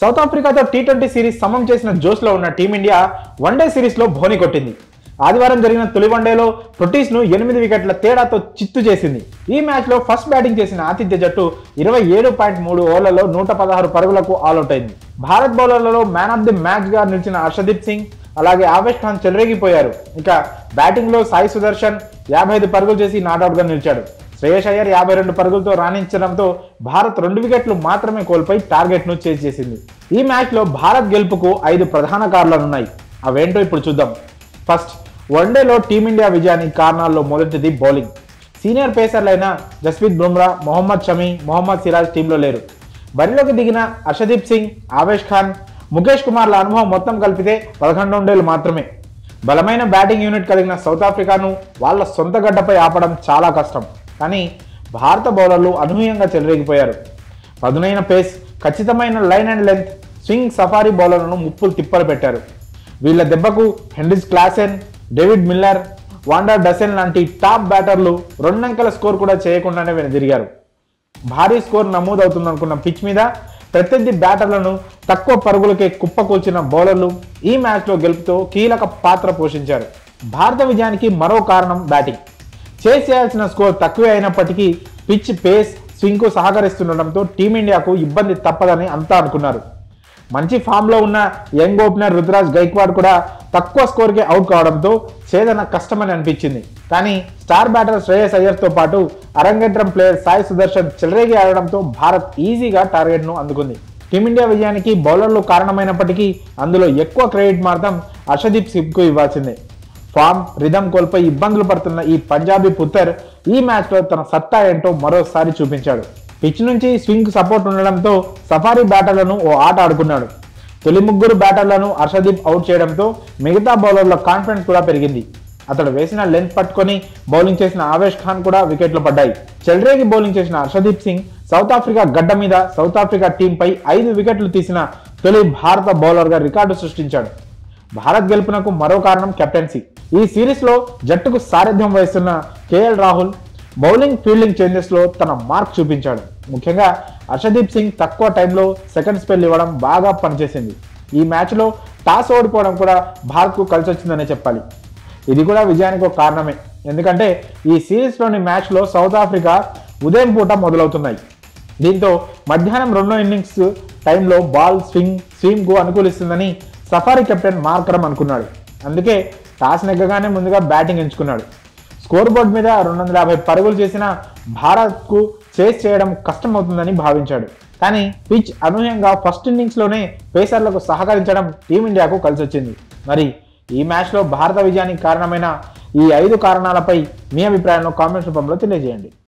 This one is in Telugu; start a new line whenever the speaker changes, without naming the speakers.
సౌత్ ఆఫ్రికాతో టీ20 సిరీస్ సమం చేసిన జోష్లో ఉన్న టీమిండియా వన్డే సిరీస్లో బోని కొట్టింది. ఆదివారం జరిగిన తొలి వన్డేలో ప్రొటీస్ను 8 వికెట్ల తేడాతో చిత్తు చేసింది. ఈ మ్యాచ్లో ఫస్ట్ బ్యాటింగ్ చేసిన ఆతిథ్య జట్టు 27.3 ఓవర్లలో 116 పరుగులకు ఆల్అౌట్ అయింది. భారత్ బౌలర్లలో మ్యాన్ ఆఫ్ ది మ్యాచ్గా నిలిచిన హర్షదీప్ సింగ్ అలాగే ఆవేష్ ఖాన్ చెలరేగిపోయారు. ఇక బ్యాటింగ్లో సాయి సుదర్శన్ 55 పరుగులు చేసి నాట్అవుట్గా నిలిచాడు. శ్రేయస్ అయ్యర్ 52 పరుగులతో రాణించడంతో భారత్ 2 వికెట్లు మాత్రమే కోల్పోయి టార్గెట్ను చేజ్ చేసింది. ఈ మ్యాచ్లో భారత్ గెలుపుకు 5 ప్రధాన కారణాలున్నాయి. అవేంటో ఇప్పుడు చూద్దాం. ఫస్ట్, వన్డేలో టీమిండియా విజయానికి కారణాల్లో మొదటిది బౌలింగ్. సీనియర్ పేసర్లైన జస్ప్రీత్ బుమ్రా, మొహమ్మద్ షమి, మొహమ్మద్ సిరాజ్ టీంలో లేరు. బరిలోకి దిగిన హర్షదీప్ సింగ్, ఆవేష్ ఖాన్, ముఖేష్ కుమార్ల అనుభవం మొత్తం కలిపితే 11 వన్డేలు మాత్రమే. బలమైన బ్యాటింగ్ యూనిట్ కలిగిన సౌత్ ఆఫ్రికాను వాళ్ళ సొంత గడ్డపై ఆపడం చాలా కష్టం. కానీ భారత బౌలర్లు అనూహ్యంగా చెలరేగిపోయారు. పదునైన పేస్, ఖచ్చితమైన line and length, swing Safari బౌలర్లను ముప్పులు తిప్పలు పెట్టారు. వీళ్ళ దెబ్బకు Heinrich Klaasen, David Miller, van der Dussen లాంటి టాప్ బ్యాటర్లు 2 అంకెల స్కోర్ కూడా చేయకుండానే వెనుదిరిగారు. భారీ స్కోర్ నమోదవుతుందనుకున్న పిచ్ మీద ప్రత్యర్థి బ్యాటర్లను తక్కువ పరుగులకే కుప్పకూల్చిన బౌలర్లు ఈ మ్యాచ్లో గెలుపుతో కీలక పాత్ర పోషించారు. భారత విజయానికి మరో కారణం బ్యాటింగ్. చేస్ చేయాల్సిన స్కోర్ తక్కువే అయినప్పటికీ పిచ్ పేస్, స్వింగ్కు సహకరిస్తుండటంతో టీమిండియాకు ఇబ్బంది తప్పదని అంతా అనుకున్నారు. మంచి ఫామ్లో ఉన్న యంగ్ ఓపెనర్ రుతురాజ్ గైక్వాడ్ కూడా తక్కువ స్కోర్కే అవుట్ కావడంతో ఛేదన కష్టమని అనిపించింది. కానీ స్టార్ బ్యాటర్ శ్రేయస్ అయ్యర్తో పాటు అరంగేట్రం ప్లేయర్ సాయి సుదర్శన్ చెలరేగి ఆడడంతో భారత్ ఈజీగా టార్గెట్ను అందుకుంది. టీమిండియా విజయానికి బౌలర్లు కారణమైనప్పటికీ అందులో ఎక్కువ క్రెడిట్ మాత్రం హర్షదీప్ సింగ్కు ఇవ్వాల్సిందే. ఫామ్, రిధం కోల్పోయి ఇబ్బందులు పడుతున్న ఈ పంజాబీ పుత్తర్ ఈ మ్యాచ్లో తన సత్తా ఏంటో మరోసారి చూపించాడు. పిచ్ నుంచి స్వింగ్ సపోర్ట్ ఉండడంతో సఫారీ బ్యాటర్లను ఓ ఆట ఆడుకున్నాడు. తొలి 3 బ్యాటర్లను హర్షదీప్ అవుట్ చేయడంతో మిగతా బౌలర్ల కాన్ఫిడెన్స్ కూడా పెరిగింది. అతడు వేసిన లెంత్ పట్టుకొని బౌలింగ్ చేసిన ఆవేష్ ఖాన్ కూడా వికెట్లు పడ్డాయి. చెలరేగి బౌలింగ్ చేసిన హర్షదీప్ సింగ్ సౌత్ ఆఫ్రికా గడ్డ మీద సౌత్ ఆఫ్రికా టీంపై 5 వికెట్లు తీసిన తొలి భారత బౌలర్గా రికార్డు సృష్టించాడు. భారత్ గెలుపునకు మరో కారణం కెప్టెన్సీ. ఈ సిరీస్లో జట్టుకు సారథ్యం వహిస్తున్న కేఎల్ రాహుల్ బౌలింగ్, ఫీల్డింగ్ చేంజెస్లో తన మార్క్ చూపించాడు. ముఖ్యంగా హర్షదీప్ సింగ్ తక్కువ టైంలో సెకండ్ స్పెల్ ఇవ్వడం బాగా పనిచేసింది. ఈ మ్యాచ్లో టాస్ ఓడిపోవడం కూడా భారత్కు కలిసి వచ్చిందనే చెప్పాలి. ఇది కూడా విజయానికి ఒక కారణమే. ఎందుకంటే ఈ సిరీస్లోని మ్యాచ్లో సౌత్ ఆఫ్రికా ఉదయం పూట మొదలవుతున్నాయి. దీంతో మధ్యాహ్నం 2వ ఇన్నింగ్స్ టైంలో బాల్ స్వింగ్కు అనుకూలిస్తుందని సఫారీ కెప్టెన్ మార్కరం అనుకున్నాడు. అందుకే టాస్ నెగ్గగానే ముందుగా బ్యాటింగ్ ఎంచుకున్నాడు. స్కోర్ బోర్డు మీద 250 పరుగులు చేసిన భారత్కు చేస్ చేయడం కష్టమవుతుందని భావించాడు. కానీ పిచ్ అనూహ్యంగా ఫస్ట్ ఇన్నింగ్స్లోనే పేసర్లకు సహకరించడం టీమిండియాకు కలిసి వచ్చింది. మరి ఈ మ్యాచ్లో భారత విజయానికి కారణమైన ఈ 5 కారణాలపై మీ అభిప్రాయాలను కామెంట్స్ రూపంలో తెలియజేయండి.